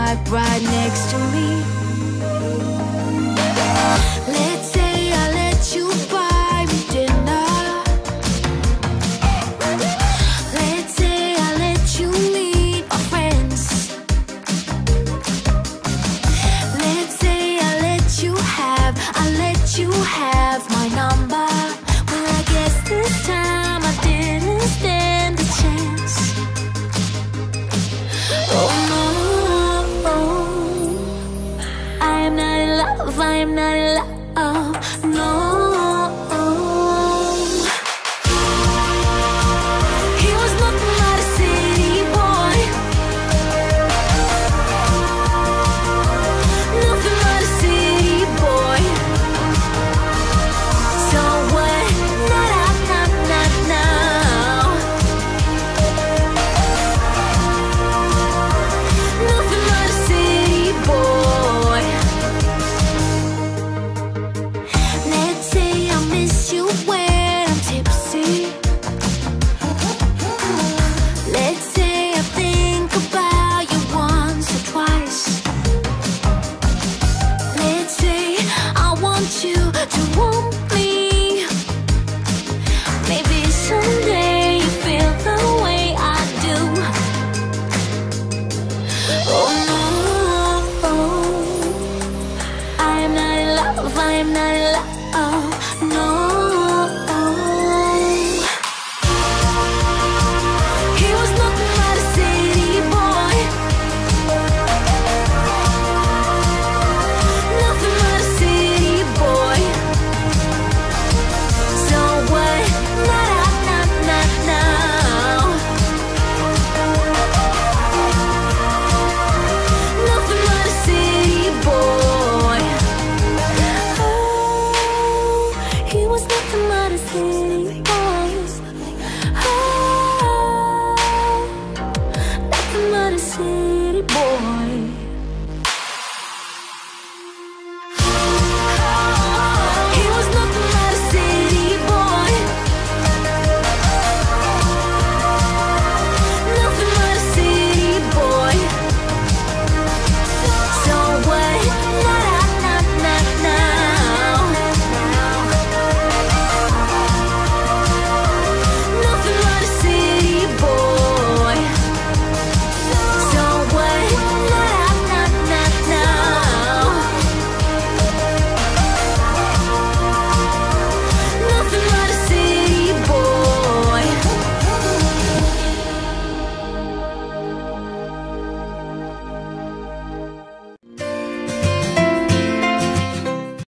sat right next to me. Let's say I let you buy me dinner. Let's say I let you meet my friends. Let's say I let you have my number. Well, I guess this time I didn't stand a chance. Oh no, I am not in love, I am not in love.